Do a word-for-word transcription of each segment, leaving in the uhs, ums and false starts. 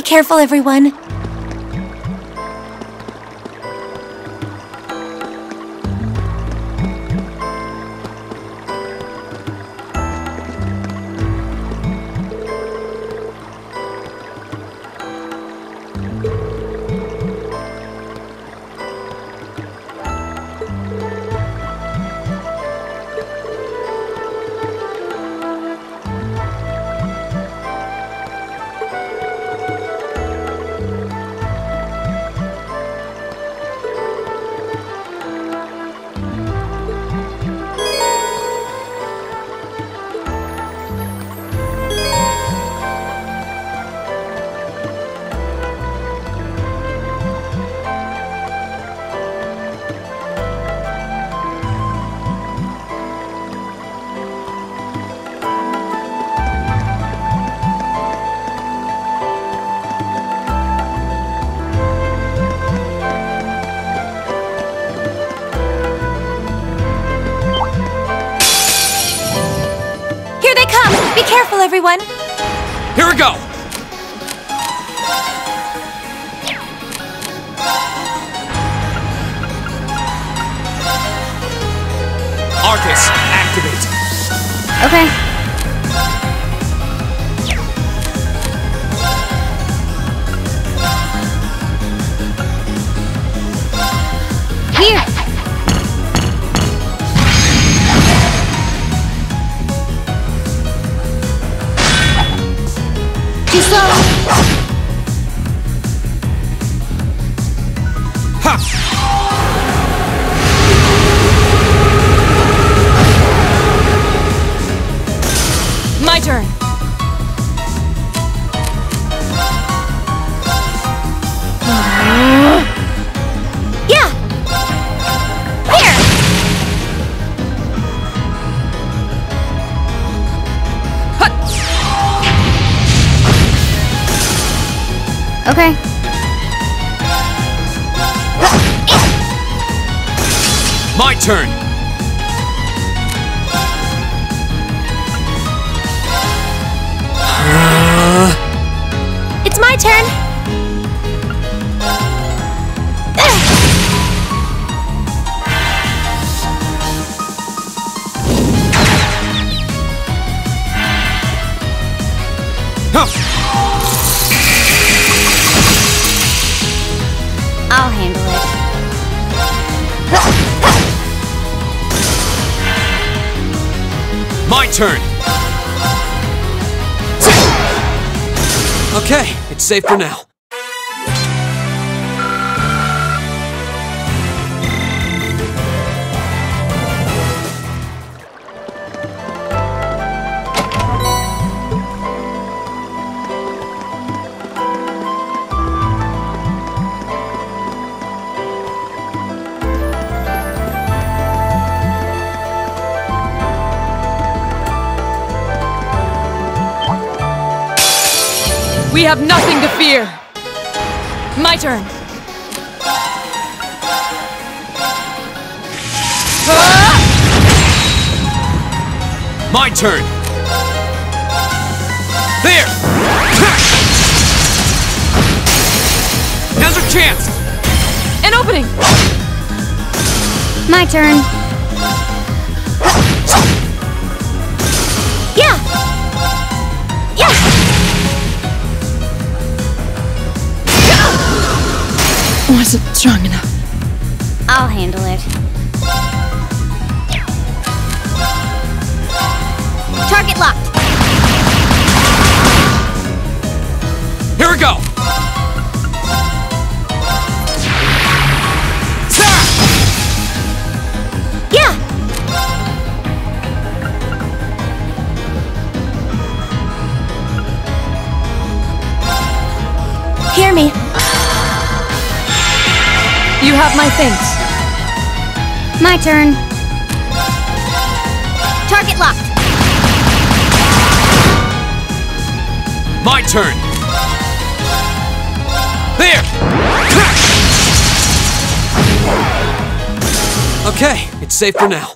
Be careful, everyone. Be careful, everyone! Here we go! Arcus, activate! Okay. Here! Too slow! Ha! My turn. Yeah! Here! Okay. My turn! It's my turn! Huh. I'll handle it. My turn! Okay, it's safe for now. We have nothing to fear! My turn! Ah! My turn! There! Now's our chance! An opening! My turn. Yeah! Yeah! Wasn't strong enough. I'll handle it. Target locked. Here we go! Yeah! Hear me. You have my thanks. My turn. Target locked. My turn! There! Okay, it's safe for now.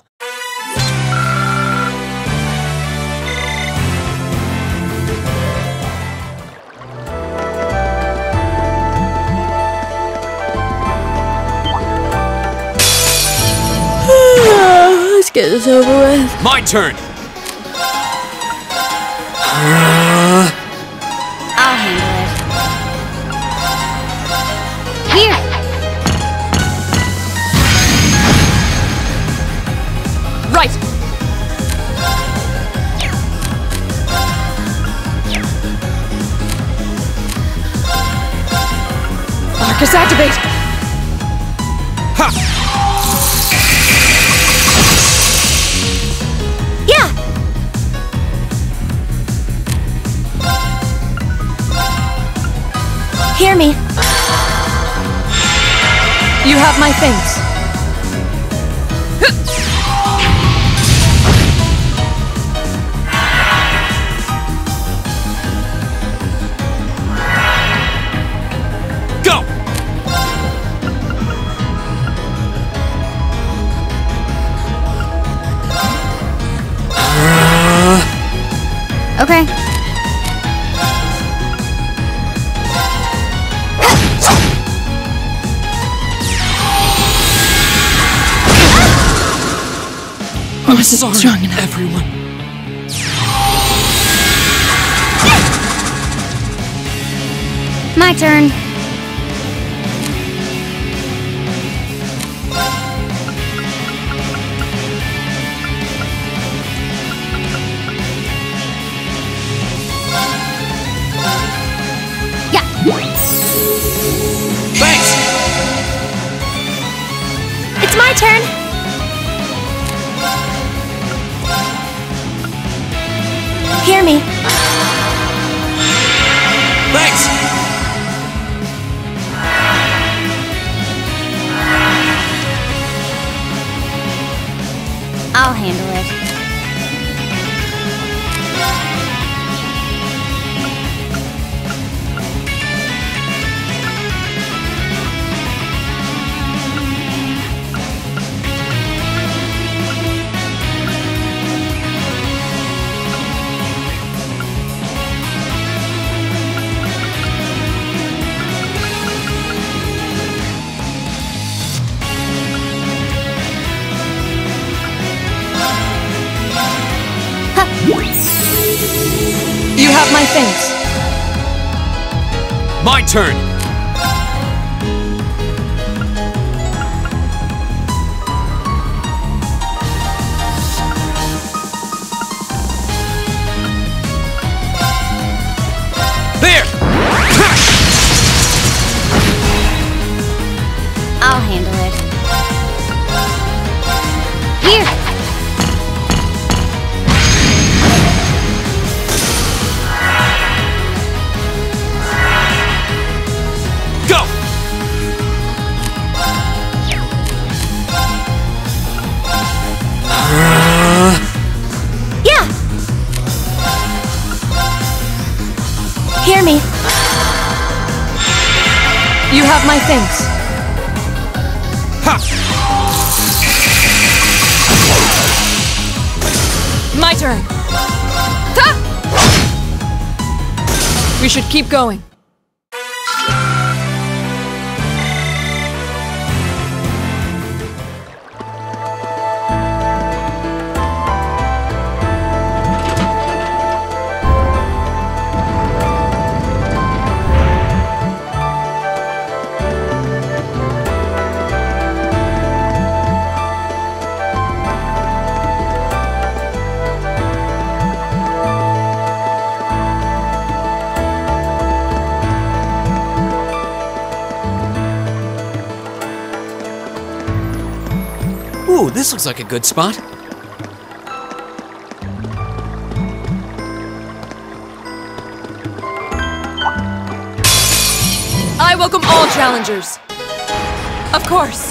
get this over with. My turn! I'll handle it. Here! Right! Arcus activate! Ha! Yeah! Hear me. You have my things. Go! Okay. I wasn't Sorry, strong enough. everyone. My turn. Yeah. Thanks! It's my turn. Hear me. Thanks! I'll handle it. You have my things. My turn! There! I'll handle it. Here! Go! Yeah! Hear me. You have my things. Ha! My turn. Ha! We should keep going. Ooh, this looks like a good spot. I welcome all challengers. Of course.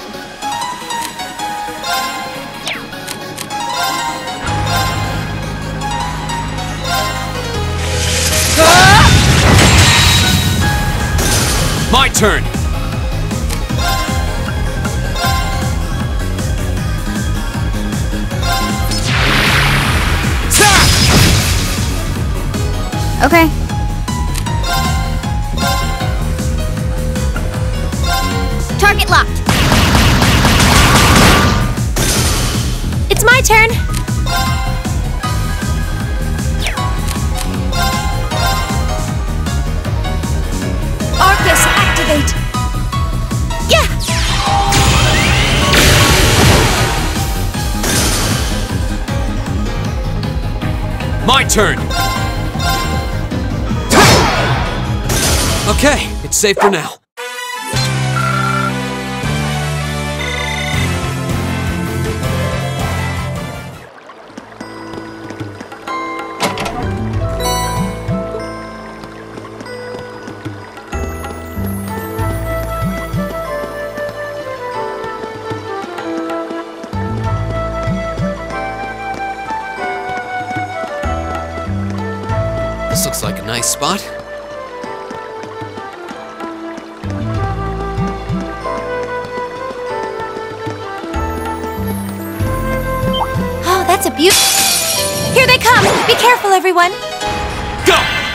My turn! Okay. Target locked. My turn! Okay, it's safe for now. This looks like a nice spot. Oh, that's a beaut. Here they come! Be careful, everyone! Go!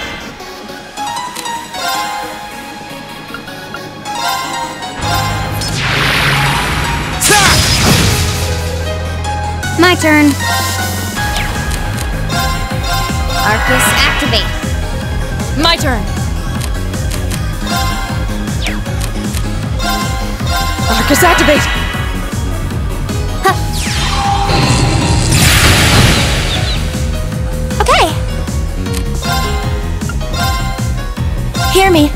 My turn. Arcus, activate. My turn. Arcus, activate. Huh. Okay. Hear me.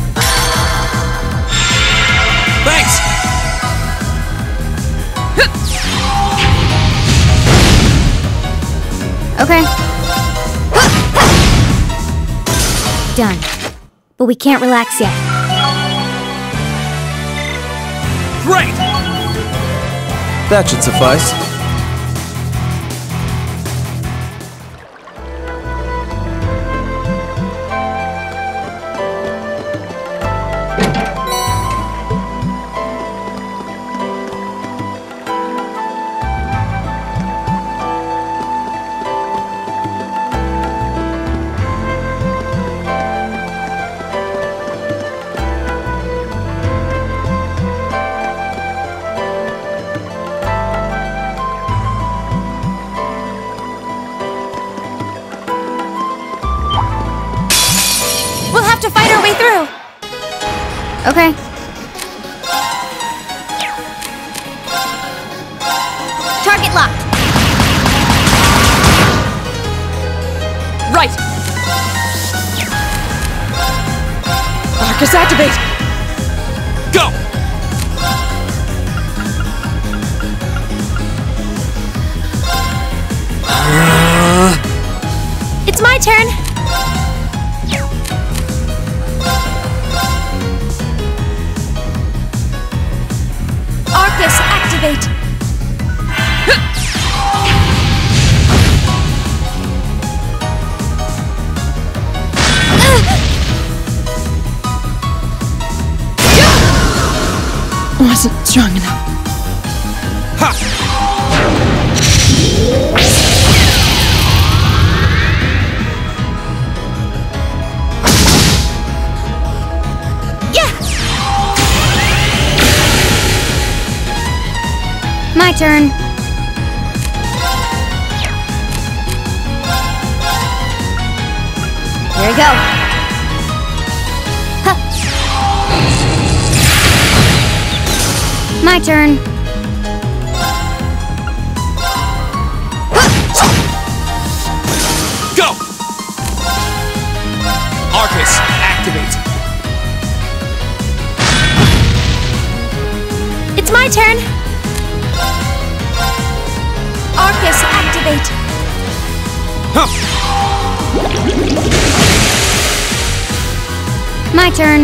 Thanks! Okay. Done. But we can't relax yet. Great! That should suffice. We'll have to fight our way through. Okay. Target locked. Right. Arcus, activate. Go! It's my turn. Arcus, activate. Wasn't strong enough. Ha! Yeah. My turn. Here we go. Huh. My turn. Go! Arcus, activate. It's my turn. Arcus, activate. Huh. My turn.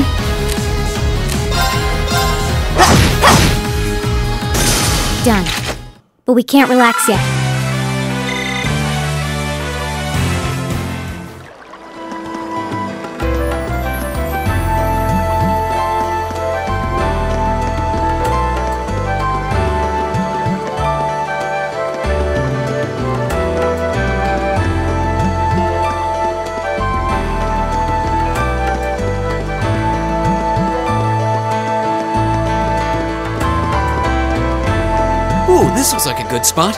Done. But we can't relax yet. Ooh, this looks like a good spot.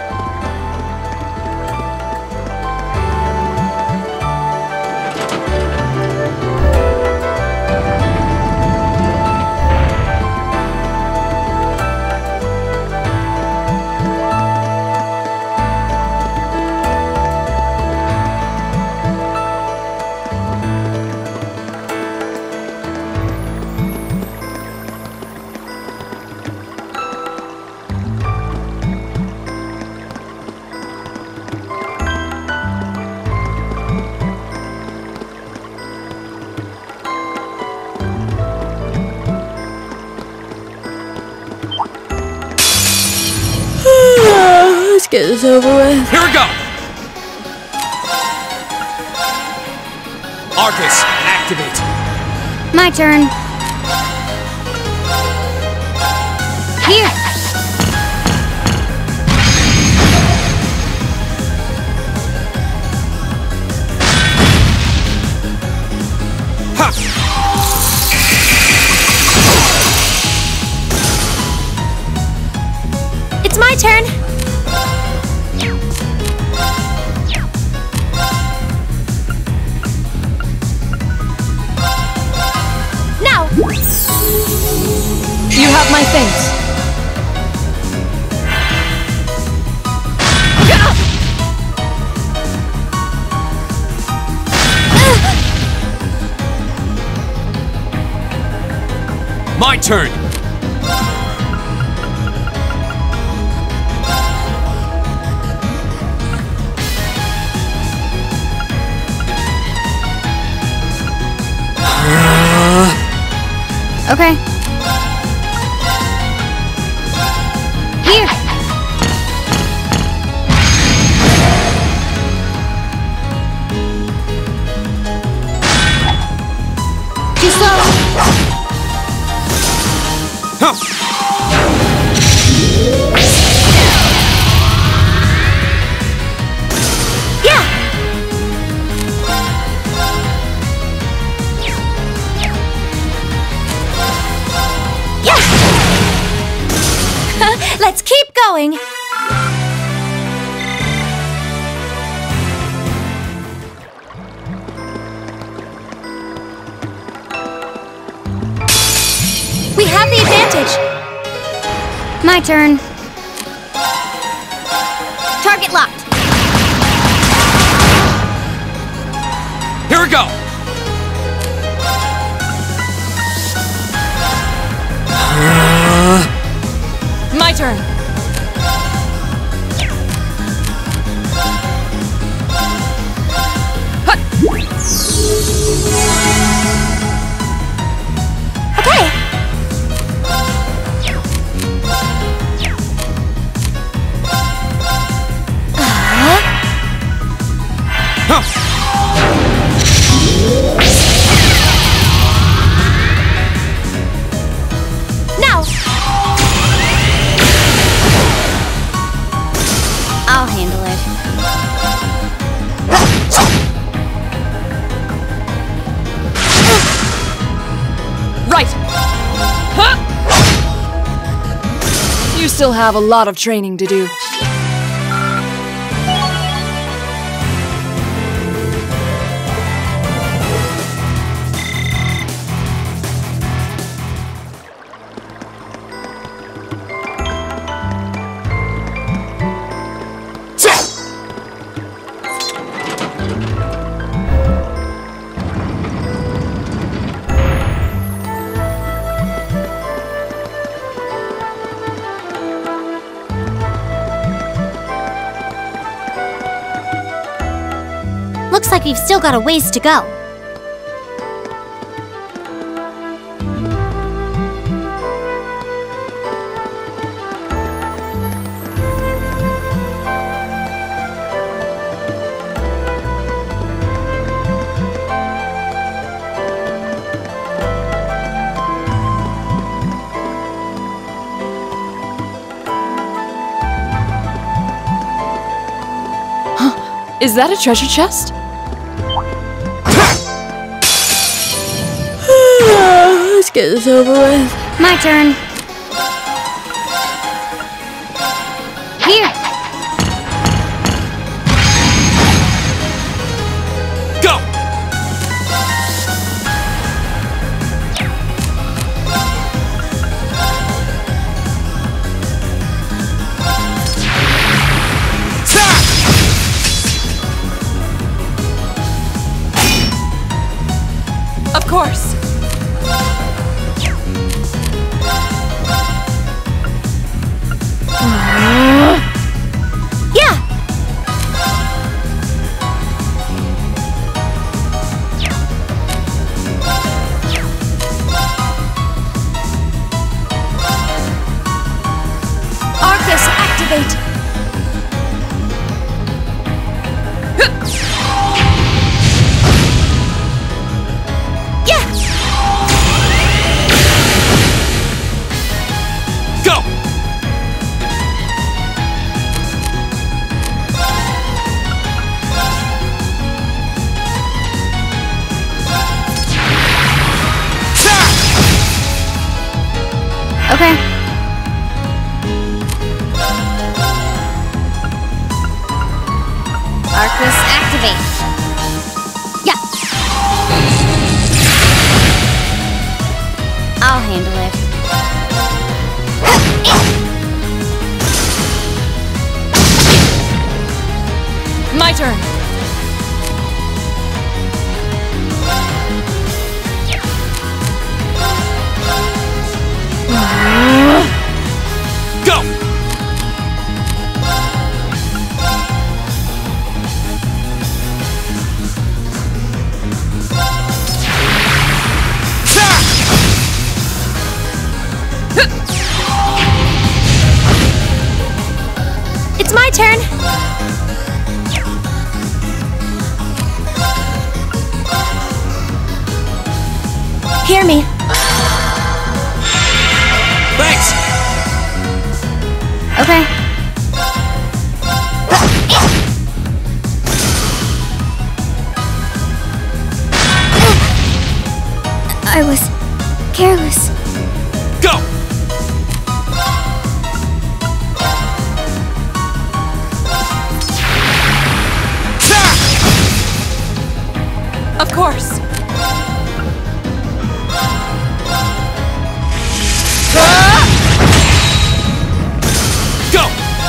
Let's get this over with. Here we go! Arcus, activate! My turn. Here. Ha! It's my turn. Now. You have my thanks. My turn! Okay. Here. Too slow. Huh. Yeah. Yeah. Let's keep going. We have the advantage. My turn. Target locked. Here we go! My turn. Okay. Huh. Now. I'll handle it. Right. Huh? You still have a lot of training to do. Looks like we've still got a ways to go. Is that a treasure chest? Let's get this over with. My turn. Here. Go! Of course. Arcus, activate. Yeah. I'll handle it. My turn. Go! It's my turn. Hear me. Thanks! Okay. I was careless. Go! Of course. Go!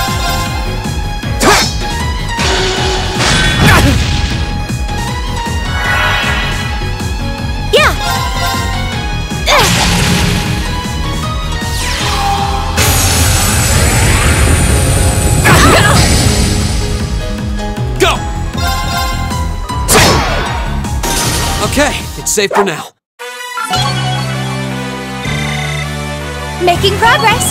Yeah. Go! Okay, it's safe for now. Making progress.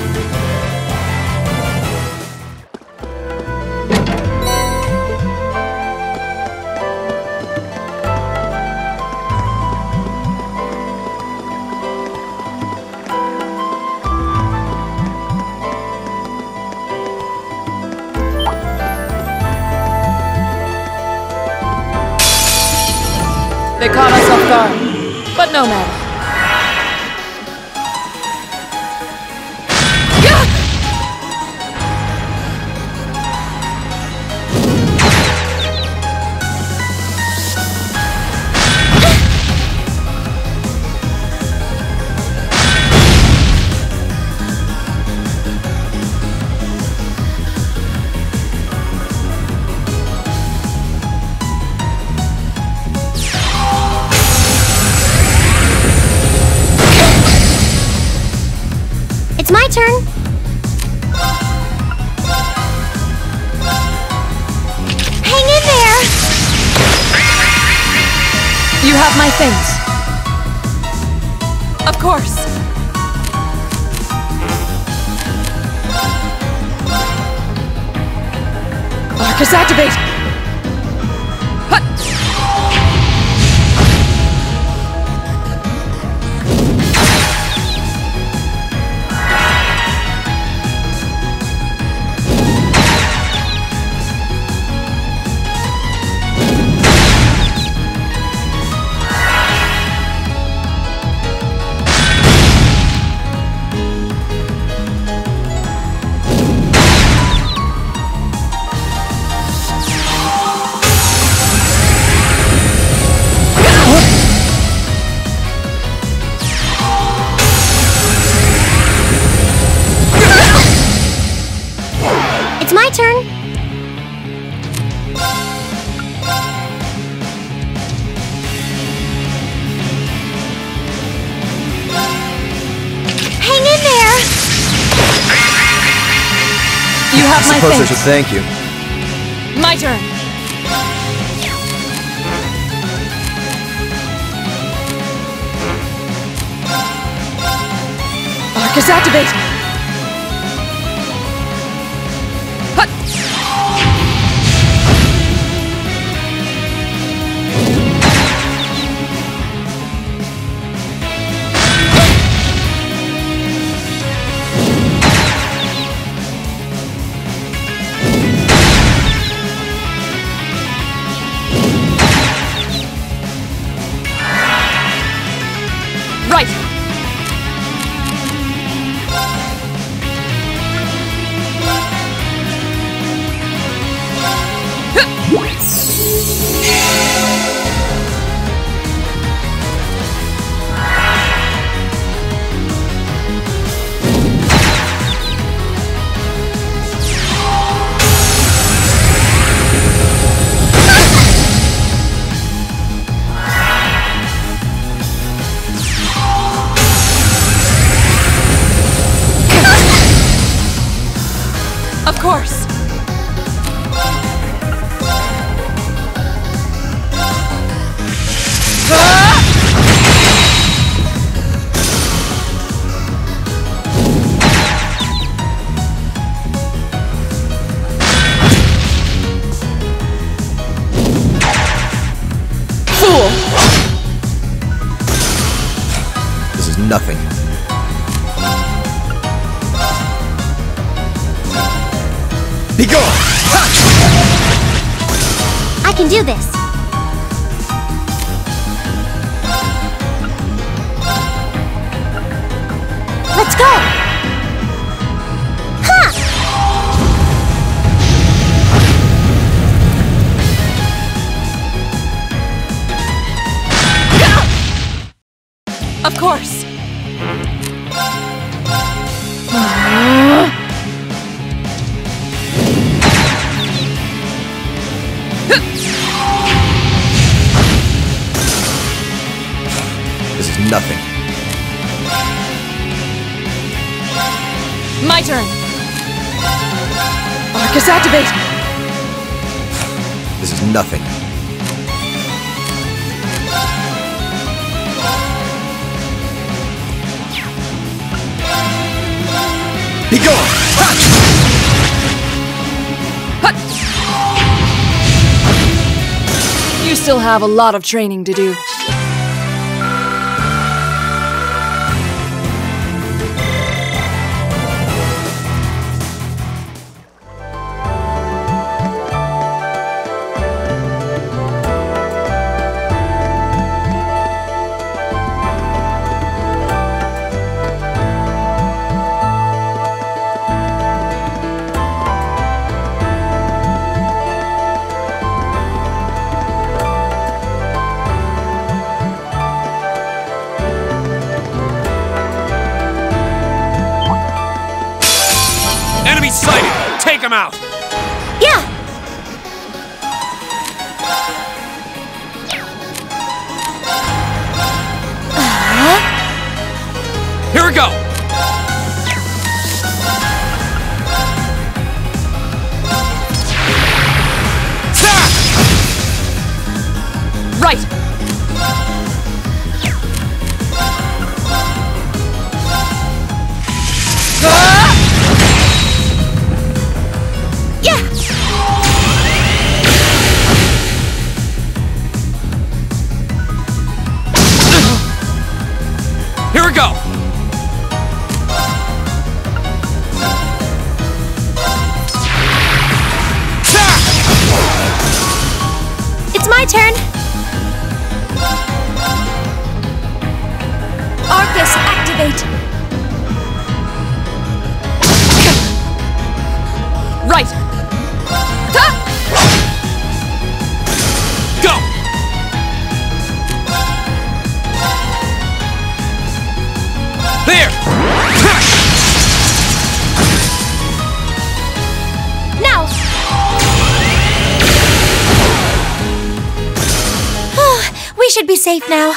They caught us off guard, but no matter. It's my turn. Hang in there. You have my things. Of course. Arcus, activate! Hut! It's my turn. Hang in there. You have my Suppose I things. should thank you. My turn. Arcus, activate! Hut! Right! Of course. Fool! This is nothing. Be gone! I can do this. Let's go! Ha! Of course. This is nothing. My turn. Arcus activate. This is nothing. Be gone! You still have a lot of training to do. Enemy sighted! Take him out! Yeah! Here we go! Right! Yeah! Here we go! It's my turn! Arcus, activate! Right! Ha! Go! There! Now! We should be safe now.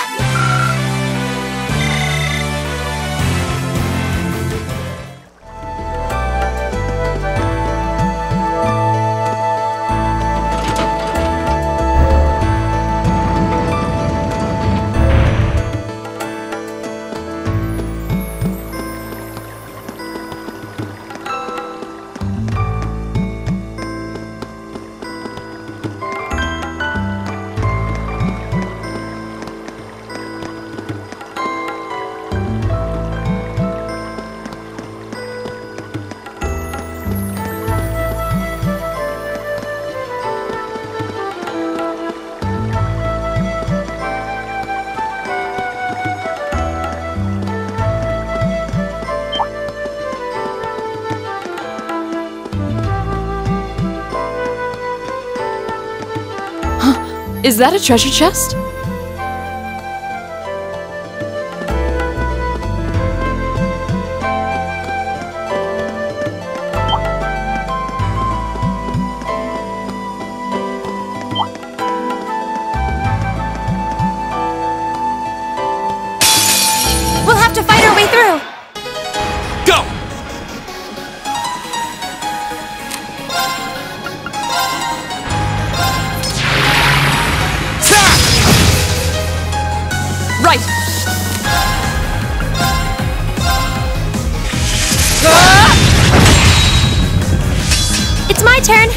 Is that a treasure chest? We'll have to fight our way through. Go! Right! It's my turn.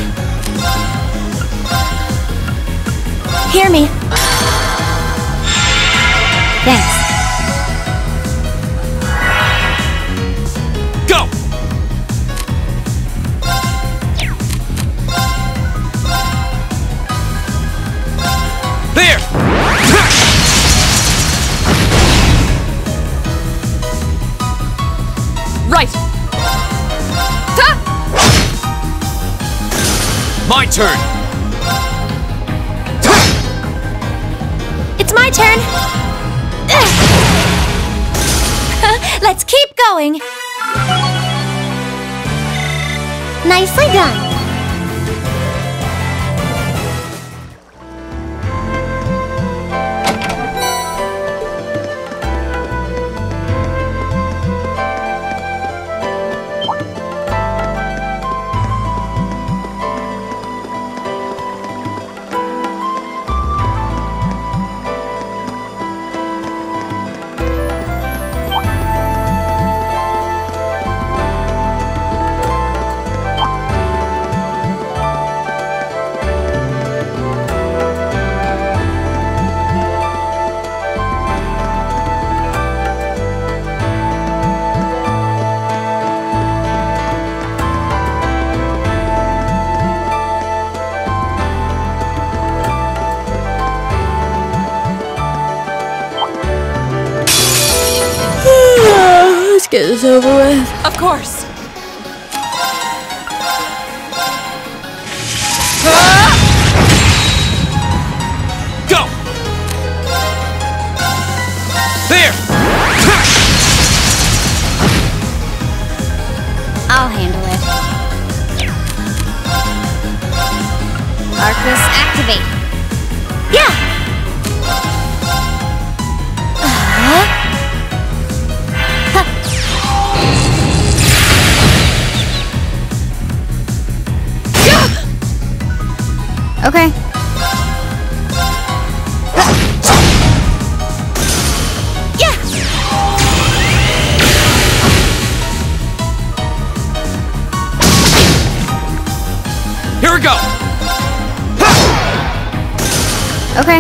Hear me. Thanks. Go! There! Right! Ta! My turn! It's my turn. Let's keep going. Nicely done. Let's get this over with. Of course! Go! There! I'll handle it. Arcus activate. Yeah! Uh-huh. Huh. Okay. Yeah! Here we go! Okay.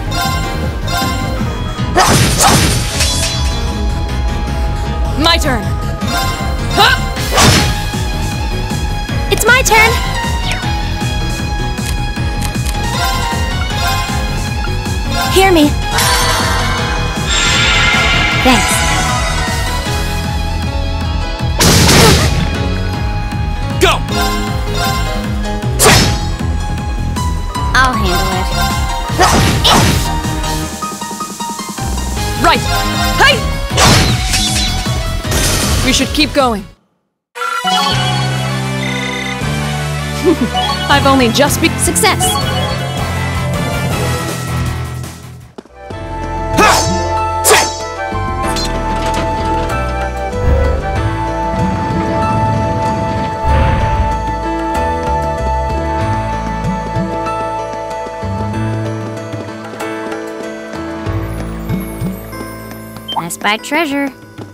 My turn! Huh? It's my turn. Hear me. Thanks. Go! I'll handle it. Right! Hey! We should keep going. I've only just be- Success. Best buy treasure.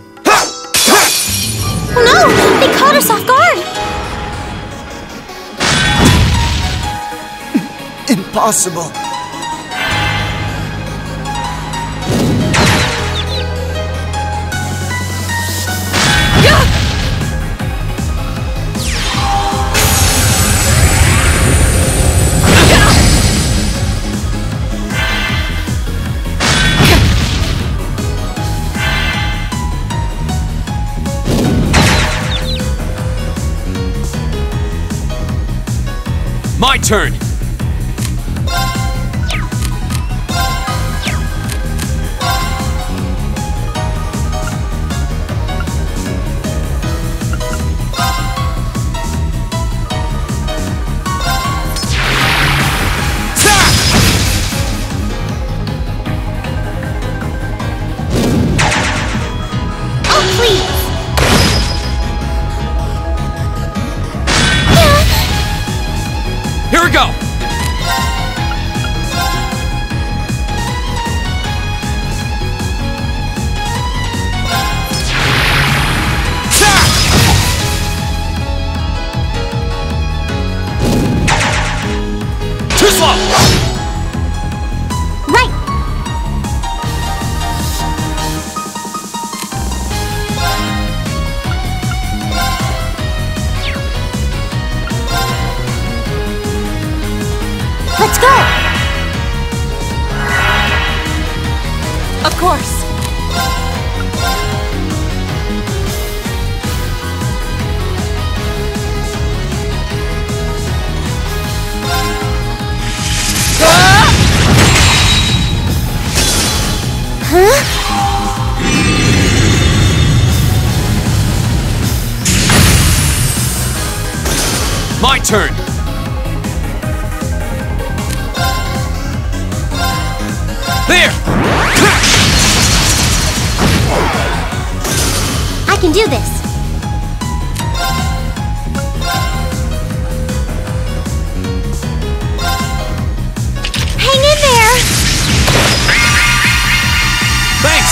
Oh no! They caught us off guard! Impossible. My turn! slow! Right! Let's go! Of course. Huh? My turn! There! I can do this. Hang in there! Thanks!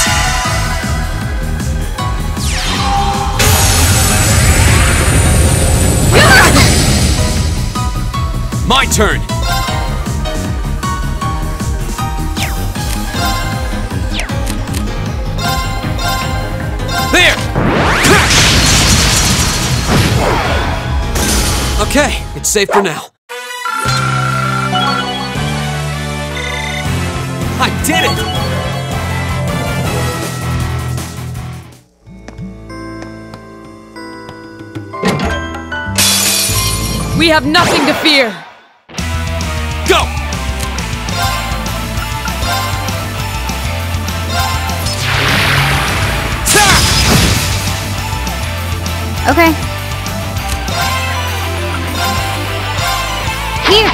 My turn! There! Okay, it's safe for now. I did it! We have nothing to fear. Go! Okay. Here!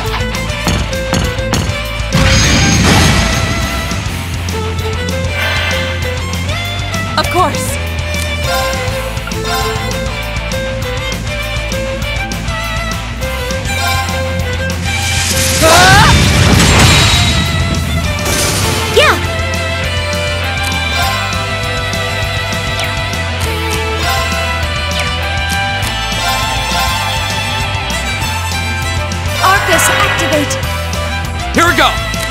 Of course. Yeah! Arcus, activate! Here we go!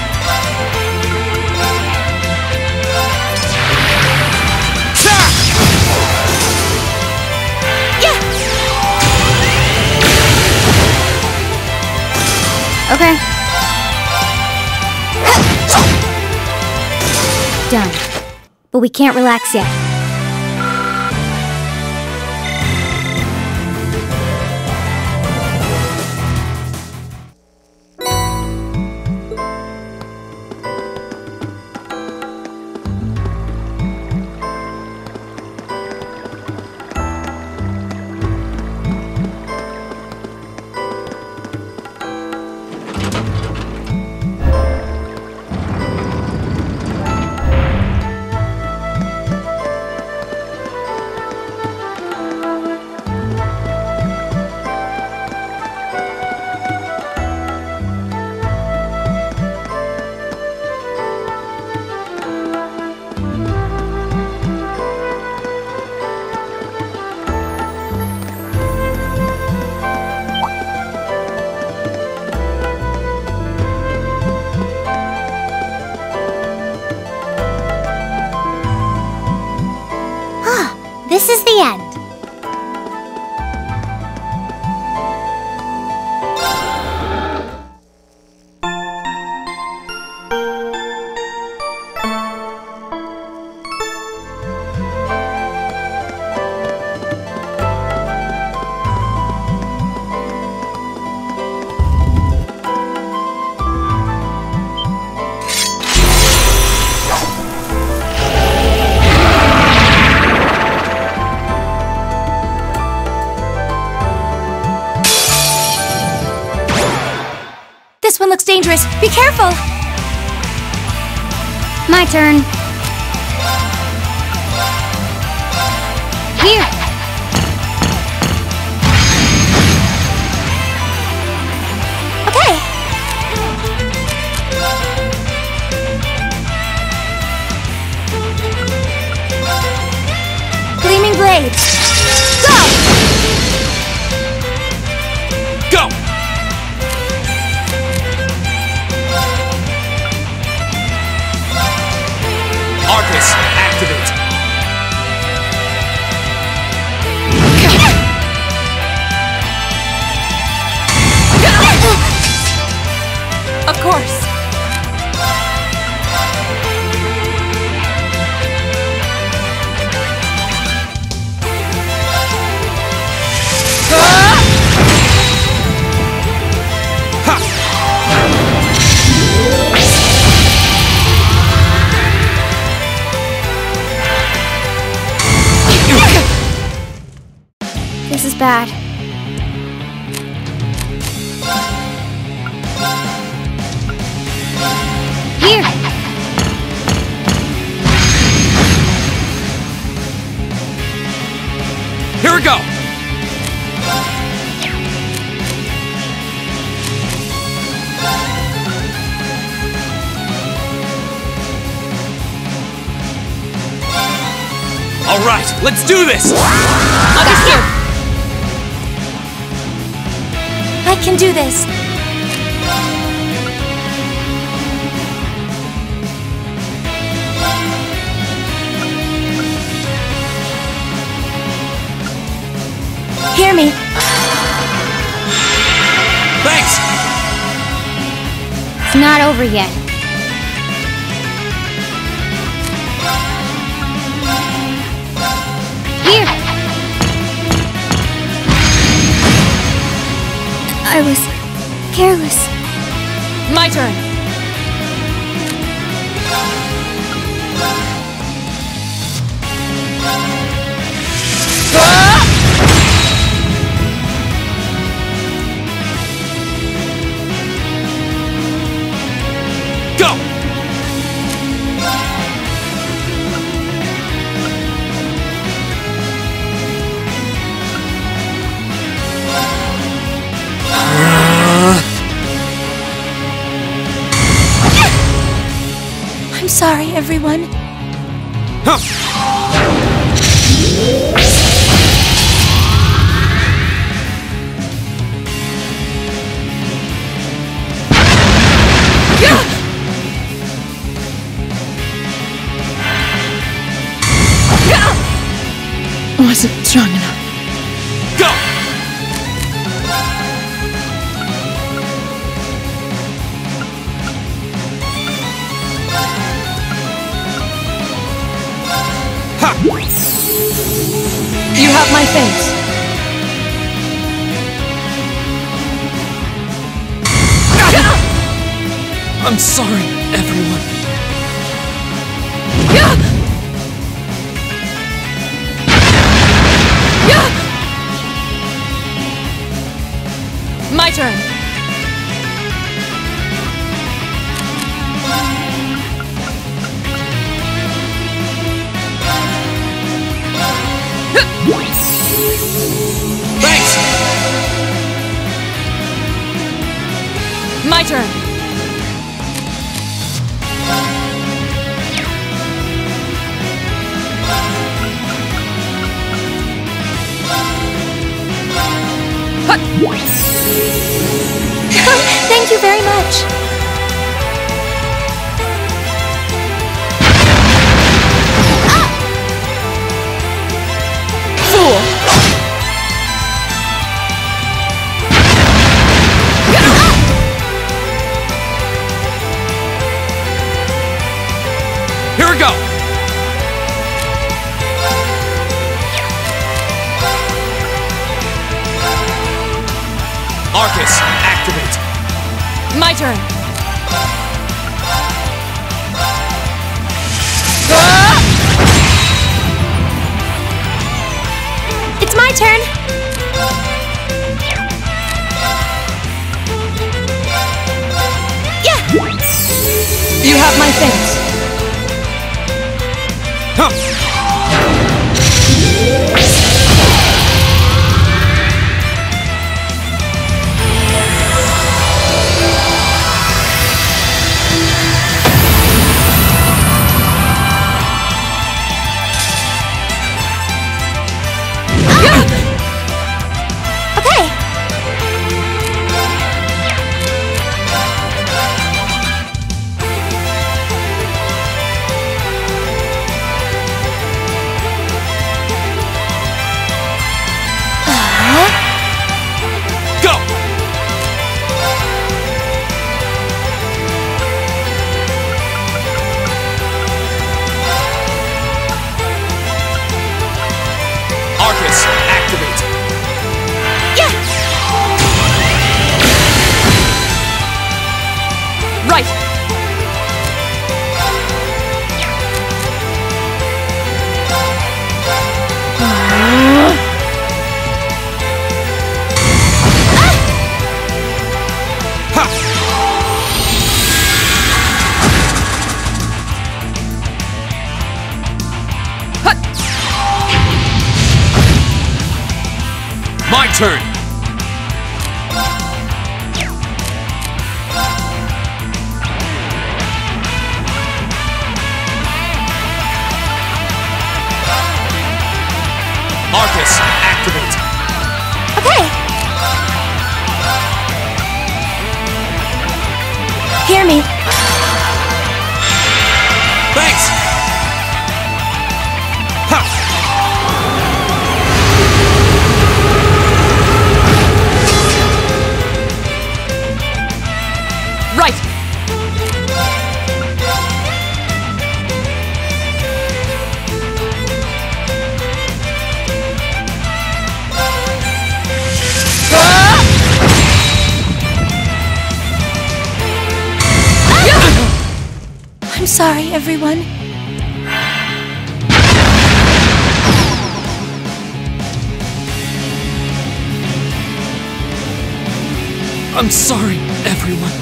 Yeah! Okay. Done. But we can't relax yet. This is the end. This one looks dangerous. Be careful! My turn. Here! Okay! Gleaming blades! Go! Go! course! This is bad. Here! Here we go! All right, let's do this! Understood. I can do this. Hear me. Thanks! It's not over yet. Here! I was careless. My turn. Go! I'm sorry, everyone. Huh. Wasn't strong enough. Go! Ha! You have my thanks. I'm sorry, everyone. My turn. Thanks! My turn. Thank you very much. Fool. Here we go! Arcus, activate! My turn. It's my turn. Yeah. You have my thanks. Huh. Okay. turn. Arcus, activate. Okay. Hear me. Thanks! Ha! Right! I'm sorry, everyone. I'm sorry, everyone.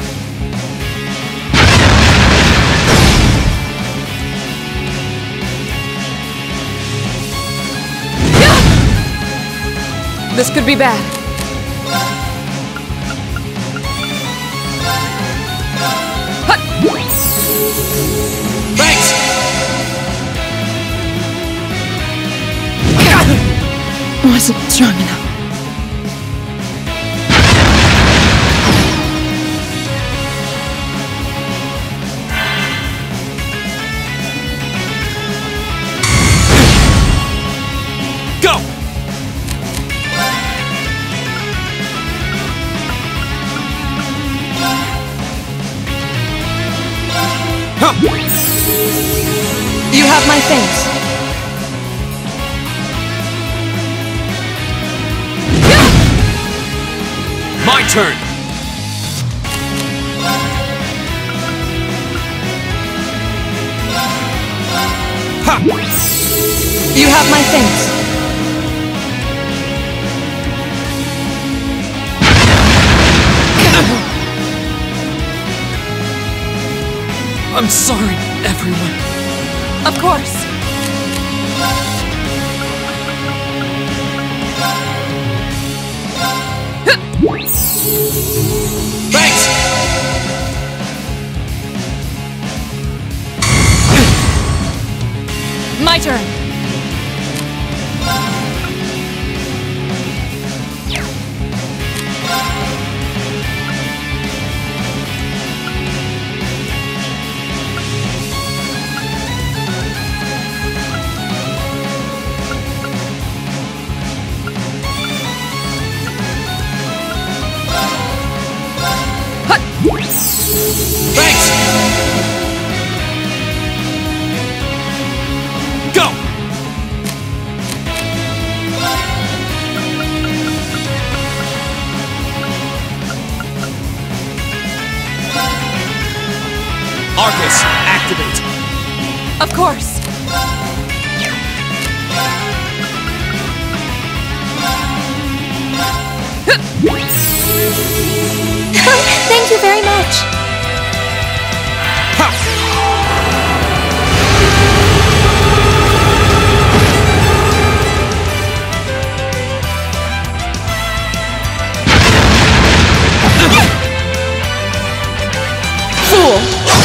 This could be bad. Thanks! Wasn't strong enough. Go! Huh. You have my thanks. My turn! Ha! You have my thanks. I'm sorry, everyone. Of course. Thanks! My turn. Thanks! Go! Arcus, activate. Of course. Thank you very much. Ha! Fool.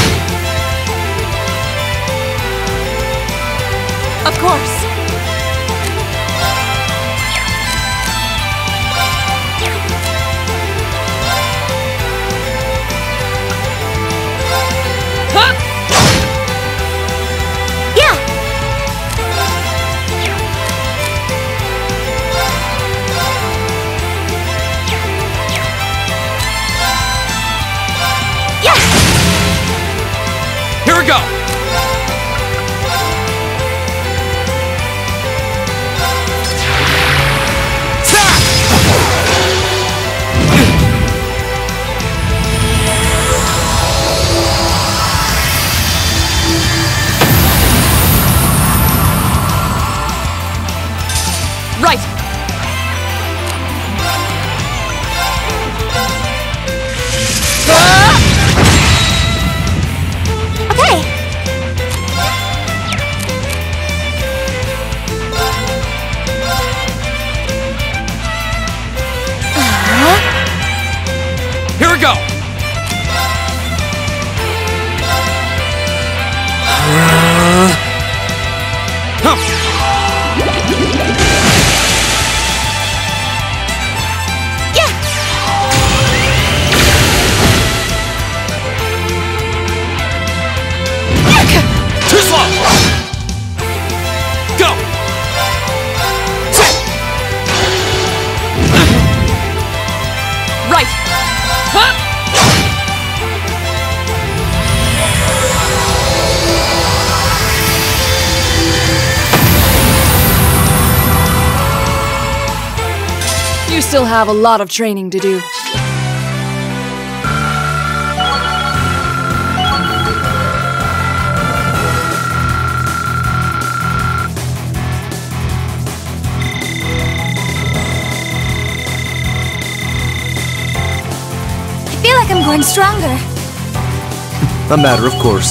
Of course. go! Uh, huh. Too slow! Go! Right! Huh? You still have a lot of training to do. I feel like I'm growing stronger. A matter of course.